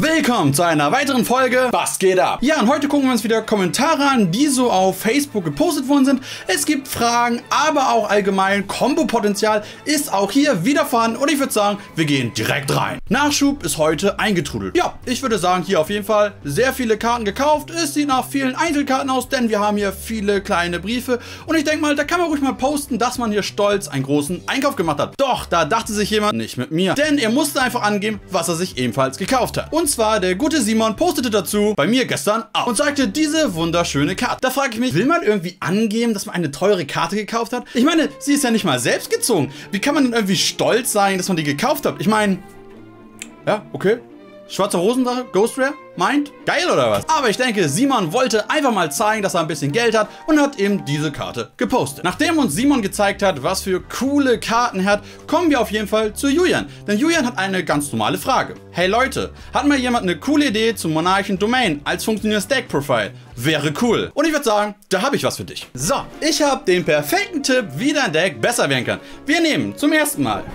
Willkommen zu einer weiteren Folge Was geht ab? Ja, und heute gucken wir uns wieder Kommentare an, die so auf Facebook gepostet worden sind. Es gibt Fragen, aber auch allgemein Kombo-Potenzial ist auch hier wieder vorhanden und ich würde sagen, wir gehen direkt rein. Nachschub ist heute eingetrudelt. Ja, ich würde sagen, hier auf jeden Fall sehr viele Karten gekauft. Es sieht nach vielen Einzelkarten aus, denn wir haben hier viele kleine Briefe und ich denke mal, da kann man ruhig mal posten, dass man hier stolz einen großen Einkauf gemacht hat. Doch, da dachte sich jemand, nicht mit mir, denn er musste einfach angeben, was er sich ebenfalls gekauft hat. Und zwar der gute Simon postete dazu bei mir gestern auch und sagte diese wunderschöne Karte. Da frage ich mich, will man irgendwie angeben, dass man eine teure Karte gekauft hat? Ich meine, sie ist ja nicht mal selbst gezogen. Wie kann man denn irgendwie stolz sein, dass man die gekauft hat? Ich meine, ja, okay. Schwarze Rosendrache, Ghost Rare, meint? Geil oder was? Aber ich denke, Simon wollte einfach mal zeigen, dass er ein bisschen Geld hat und hat eben diese Karte gepostet. Nachdem uns Simon gezeigt hat, was für coole Karten er hat, kommen wir auf jeden Fall zu Julian. Denn Julian hat eine ganz normale Frage. Hey Leute, hat mal jemand eine coole Idee zum Monarchen Domain als funktionierendes Deck-Profile? Wäre cool. Und ich würde sagen, da habe ich was für dich. So, ich habe den perfekten Tipp, wie dein Deck besser werden kann. Wir nehmen zum ersten Mal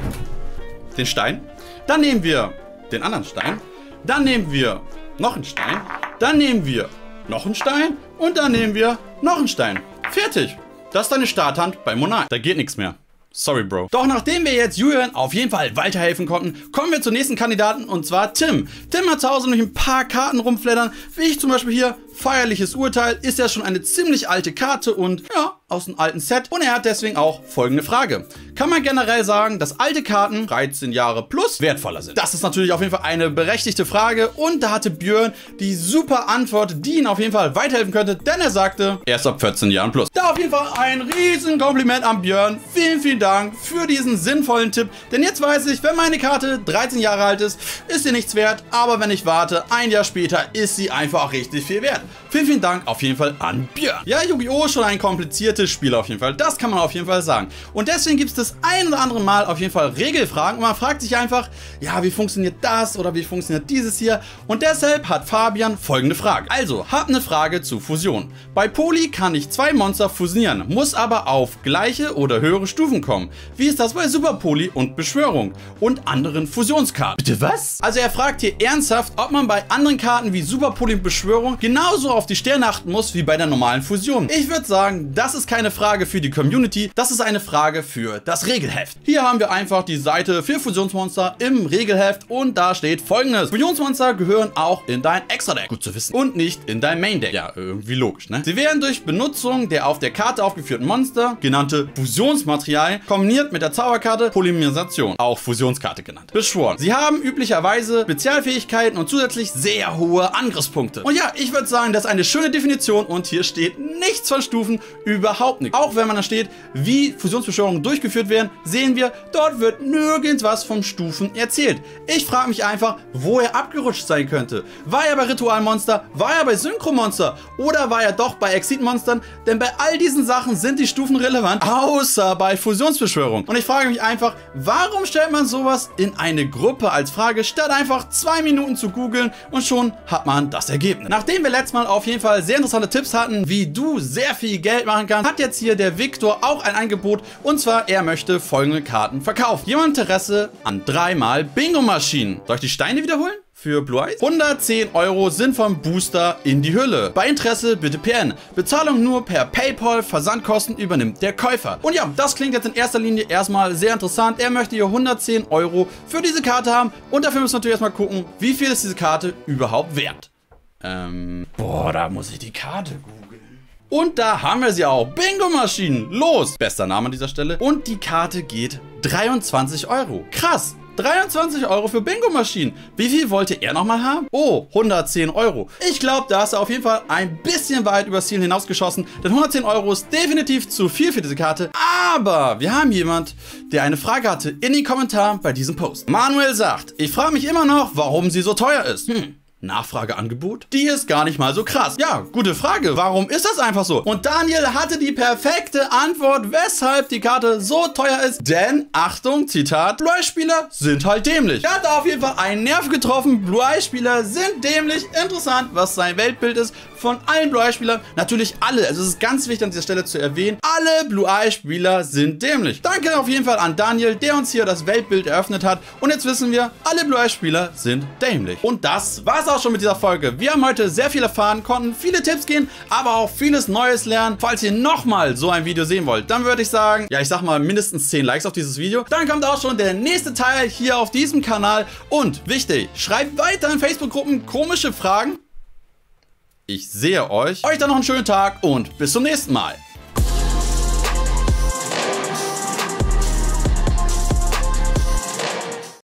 den Stein, dann nehmen wir den anderen Stein, dann nehmen wir noch einen Stein, dann nehmen wir noch einen Stein und dann nehmen wir noch einen Stein. Fertig. Das ist deine Starthand bei Monarch. Da geht nichts mehr. Sorry, Bro. Doch nachdem wir jetzt Julian auf jeden Fall weiterhelfen konnten, kommen wir zum nächsten Kandidaten und zwar Tim. Tim hat zu Hause nämlich ein paar Karten rumflattern, wie ich zum Beispiel hier. Feierliches Urteil ist ja schon eine ziemlich alte Karte und ja, aus einem alten Set. Und er hat deswegen auch folgende Frage. Kann man generell sagen, dass alte Karten 13 Jahre plus wertvoller sind? Das ist natürlich auf jeden Fall eine berechtigte Frage und da hatte Björn die super Antwort, die ihn auf jeden Fall weiterhelfen könnte, denn er sagte, erst ab 14 Jahren plus. Da auf jeden Fall ein riesen Kompliment an Björn. Vielen, vielen Dank für diesen sinnvollen Tipp, denn jetzt weiß ich, wenn meine Karte 13 Jahre alt ist, ist sie nichts wert, aber wenn ich warte, ein Jahr später ist sie einfach richtig viel wert. Vielen, vielen Dank auf jeden Fall an Björn. Ja, Yu-Gi-Oh! Ist schon ein kompliziertes Spiel auf jeden Fall. Das kann man auf jeden Fall sagen. Und deswegen gibt es das ein oder andere Mal auf jeden Fall Regelfragen. Und man fragt sich einfach, ja, wie funktioniert das oder wie funktioniert dieses hier? Und deshalb hat Fabian folgende Frage. Also, hab eine Frage zu Fusion. Bei Poly kann ich zwei Monster fusionieren, muss aber auf gleiche oder höhere Stufen kommen. Wie ist das bei Super Poly und Beschwörung und anderen Fusionskarten? Bitte was? Also er fragt hier ernsthaft, ob man bei anderen Karten wie Super Poly und Beschwörung genauso auf die Sterne achten muss wie bei der normalen Fusion. Ich würde sagen, das ist keine Frage für die Community, das ist eine Frage für das Regelheft. Hier haben wir einfach die Seite für Fusionsmonster im Regelheft und da steht Folgendes. Fusionsmonster gehören auch in dein Extra-Deck. Gut zu wissen. Und nicht in dein Main-Deck. Ja, irgendwie logisch, ne? Sie werden durch Benutzung der auf der Karte aufgeführten Monster, genannte Fusionsmaterialien, kombiniert mit der Zauberkarte Polymerisation, auch Fusionskarte genannt, beschworen. Sie haben üblicherweise Spezialfähigkeiten und zusätzlich sehr hohe Angriffspunkte. Und ja, ich würde sagen, das ist eine schöne Definition und hier steht nichts von Stufen, überhaupt nichts. Auch wenn man da steht, wie Fusionsbeschwörungen durchgeführt werden, sehen wir, dort wird nirgends was von Stufen erzählt. Ich frage mich einfach, wo er abgerutscht sein könnte. War er bei Ritualmonster? War er bei Synchromonster? Oder war er doch bei Exit-Monstern? Denn bei all diesen Sachen sind die Stufen relevant, außer bei Fusionsbeschwörung. Und ich frage mich einfach, warum stellt man sowas in eine Gruppe als Frage, statt einfach 2 Minuten zu googeln und schon hat man das Ergebnis. Nachdem wir letztes Mal auf jeden Fall sehr interessante Tipps hatten, wie du sehr viel Geld machen kannst, hat jetzt hier der Victor auch ein Angebot und zwar, er möchte folgende Karten verkaufen. Jemand Interesse an 3-mal Bingo-Maschinen. Soll ich die Steine wiederholen? Für Blue Eyes? 110 € sind vom Booster in die Hülle. Bei Interesse bitte PN. Bezahlung nur per PayPal, Versandkosten übernimmt der Käufer. Und ja, das klingt jetzt in erster Linie erstmal sehr interessant. Er möchte hier 110 € für diese Karte haben und dafür müssen wir natürlich erstmal gucken, wie viel ist diese Karte überhaupt wert. Boah, da muss ich die Karte googeln. Und da haben wir sie auch. Bingo-Maschinen. Los. Bester Name an dieser Stelle. Und die Karte geht 23 €. Krass. 23 € für Bingo-Maschinen. Wie viel wollte er nochmal haben? Oh, 110 €. Ich glaube, da ist er auf jeden Fall ein bisschen weit übers Ziel hinausgeschossen. Denn 110 € ist definitiv zu viel für diese Karte. Aber wir haben jemand, der eine Frage hatte in den Kommentaren bei diesem Post. Manuel sagt, ich frage mich immer noch, warum sie so teuer ist. Nachfrageangebot? Die ist gar nicht mal so krass. Ja, gute Frage. Warum ist das einfach so? Und Daniel hatte die perfekte Antwort, weshalb die Karte so teuer ist. Denn, Achtung, Zitat, Blue-Eye-Spieler sind halt dämlich. Er hat da auf jeden Fall einen Nerv getroffen. Blue-Eye-Spieler sind dämlich. Interessant, was sein Weltbild ist. Von allen Blue-Eye-Spielern, natürlich alle, also es ist ganz wichtig an dieser Stelle zu erwähnen, alle Blue-Eye-Spieler sind dämlich. Danke auf jeden Fall an Daniel, der uns hier das Weltbild eröffnet hat. Und jetzt wissen wir, alle Blue-Eye-Spieler sind dämlich. Und das war's auch schon mit dieser Folge. Wir haben heute sehr viel erfahren, konnten viele Tipps geben, aber auch vieles Neues lernen. Falls ihr nochmal so ein Video sehen wollt, dann würde ich sagen, ja, ich sag mal mindestens 10 Likes auf dieses Video. Dann kommt auch schon der nächste Teil hier auf diesem Kanal. Und wichtig, schreibt weiter in Facebook-Gruppen komische Fragen. Ich sehe euch. Euch dann noch einen schönen Tag und bis zum nächsten Mal.